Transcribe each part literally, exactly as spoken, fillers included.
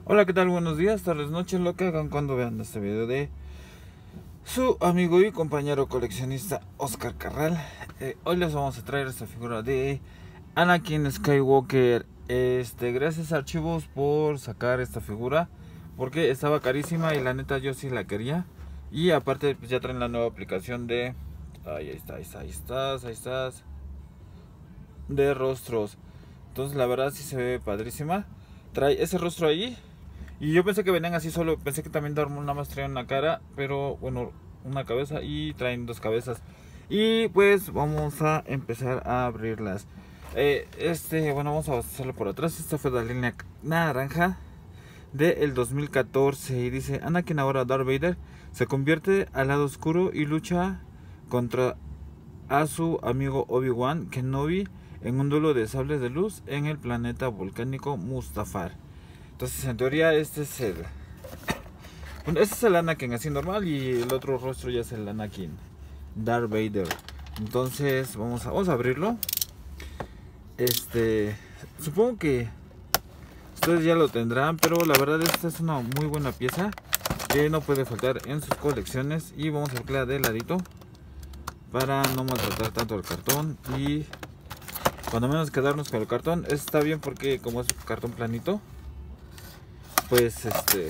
Hola, ¿qué tal? Buenos días, tardes, noches, lo que hagan cuando vean este video de su amigo y compañero coleccionista Oscar Carral. Eh, hoy les vamos a traer esta figura de Anakin Skywalker. Este, gracias a Archivos por sacar esta figura, porque estaba carísima y la neta yo sí la quería. Y aparte pues ya traen la nueva aplicación de... Ahí está, ahí está, ahí estás, ahí estás. De rostros. Entonces la verdad sí se ve padrísima. Trae ese rostro ahí. Y yo pensé que venían así solo, pensé que también nada más traían una cara, pero bueno, una cabeza y traen dos cabezas. Y pues vamos a empezar a abrirlas. Eh, este, bueno, vamos a hacerlo por atrás. Esta fue la línea naranja del dos mil catorce y dice: Anakin, ahora Darth Vader, se convierte al lado oscuro y lucha contra a su amigo Obi-Wan Kenobi en un duelo de sables de luz en el planeta volcánico Mustafar. Entonces en teoría este es el... Bueno, este es el Anakin así normal y el otro rostro ya es el Anakin Darth Vader. Entonces vamos a, vamos a abrirlo. Este... Supongo que ustedes ya lo tendrán, pero la verdad esta es una muy buena pieza que no puede faltar en sus colecciones. Y vamos a verla de ladito para no maltratar tanto el cartón y cuando menos quedarnos con el cartón. Está bien porque como es cartón planito, pues este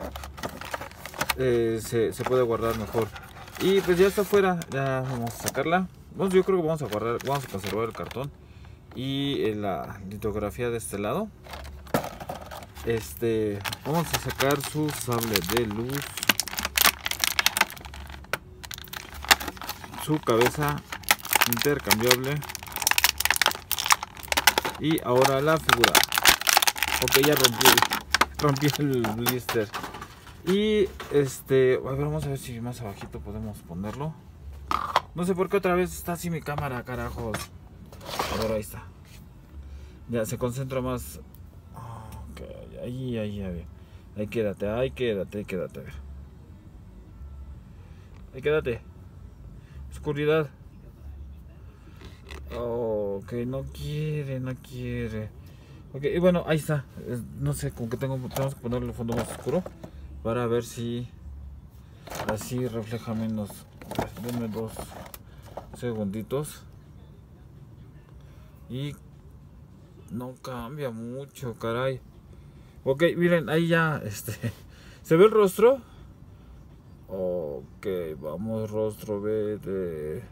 eh, se, se puede guardar mejor. Y pues ya está afuera, ya vamos a sacarla. Bueno, yo creo que vamos a guardar, vamos a conservar el cartón y eh, la litografía de este lado. Este, vamos a sacar su sable de luz, su cabeza intercambiable y ahora la figura. Ok, ya rompí rompí el blister. Y este, a ver, vamos a ver si más abajito podemos ponerlo. No sé por qué otra vez está así mi cámara, carajos. A ver, ahí está. Ya se concentra más. Okay, ahí, ahí, ahí. Ahí quédate, ahí quédate, ahí quédate. A ver. Ahí quédate. Oscuridad. Oh, ok, no quiere, no quiere. Ok, y bueno, ahí está. No sé, como que tengo, tenemos que ponerle el fondo más oscuro para ver si así refleja menos. Denme dos segunditos. Y no cambia mucho, caray. Ok, miren, ahí ya este se ve el rostro. Ok, vamos, rostro verde.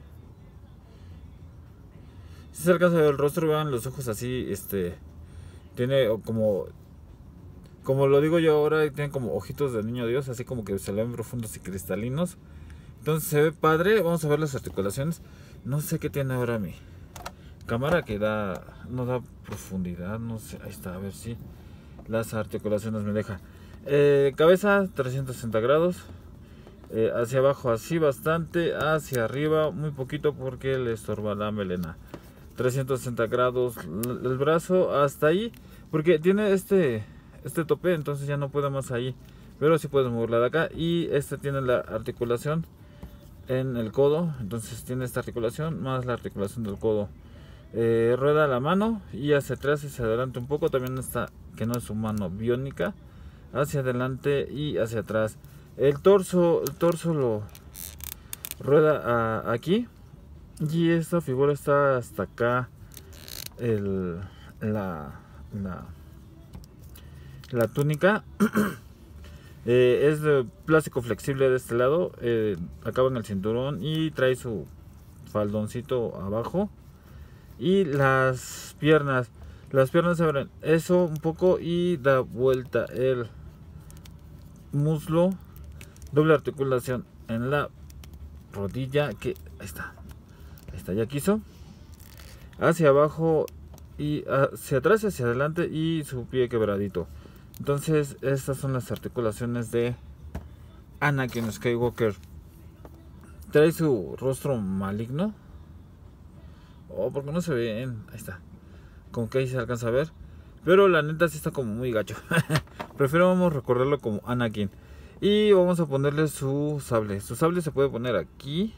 Si se alcanza a ver el rostro, vean los ojos así, este tiene como, como lo digo yo ahora, tiene como ojitos de niño Dios, así como que se le ven profundos y cristalinos. Entonces se ve padre. Vamos a ver las articulaciones. No sé qué tiene ahora mi cámara, que da, no da profundidad, no sé, ahí está, a ver si las articulaciones me deja. Eh, cabeza trescientos sesenta grados, eh, hacia abajo así bastante, hacia arriba muy poquito porque le estorba la melena. trescientos sesenta grados el brazo hasta ahí, porque tiene este este tope, entonces ya no puede más ahí, pero sí puedes moverla de acá. Y este tiene la articulación en el codo, entonces tiene esta articulación más la articulación del codo. Eh, rueda la mano y hacia atrás y hacia adelante un poco. También está, que no es su mano biónica, hacia adelante y hacia atrás. El torso, el torso lo rueda a, aquí. Y esta figura está hasta acá. El, la, la, la túnica eh, es de plástico flexible de este lado. Eh, acaba en el cinturón y trae su faldoncito abajo. Y las piernas, las piernas se abren eso un poco y da vuelta el muslo. Doble articulación en la rodilla, que ahí está, ahí está, ya quiso. Hacia abajo y hacia atrás y hacia adelante y su pie quebradito. Entonces estas son las articulaciones de Anakin Skywalker. Trae su rostro maligno. Oh, porque no se ven. Ahí está. Como que ahí se alcanza a ver. Pero la neta sí está como muy gacho. Prefiero vamos a recordarlo como Anakin. Y vamos a ponerle su sable. Su sable se puede poner aquí.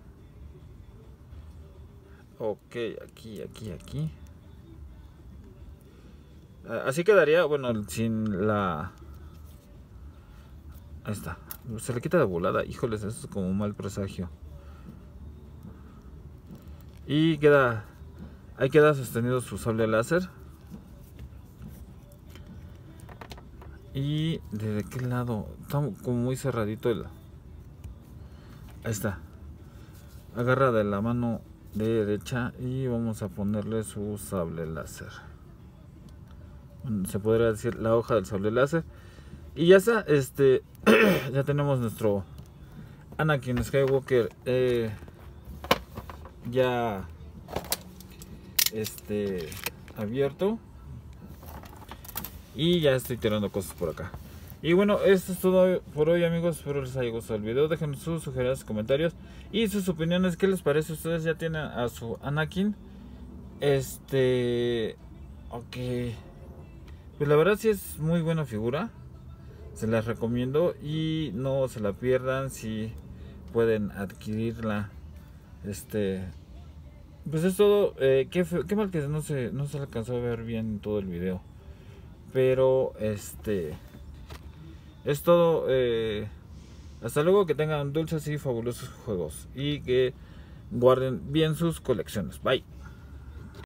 Ok, aquí, aquí, aquí. Así quedaría, bueno, sin la Ahí está. Se le quita de volada. Híjoles, eso es como un mal presagio. Y queda... Ahí queda sostenido su sable láser. Y ¿de qué lado? Está como muy cerradito el... Ahí está. Agarra de la mano derecha y vamos a ponerle su sable láser. Bueno, se podría decir la hoja del sable láser. Y ya está, este... ya tenemos nuestro Anakin Skywalker eh, ya este abierto. Y ya estoy tirando cosas por acá. Y bueno, esto es todo por hoy, amigos. Espero les haya gustado el video. Dejen sus sugerencias, comentarios y sus opiniones. ¿Qué les parece? ¿Ustedes ya tienen a su Anakin? Este... Ok. Pues la verdad sí es muy buena figura. Se las recomiendo y no se la pierdan si pueden adquirirla. Este... Pues es todo. Eh, qué, fe, qué mal que no se, no se alcanzó a ver bien todo el video. Pero este es todo. Eh, hasta luego, que tengan dulces y fabulosos juegos y que guarden bien sus colecciones. Bye.